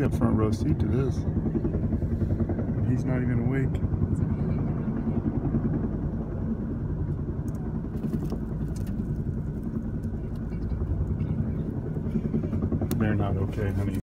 got front row seat to this. He's not even awake. They're not okay, honey.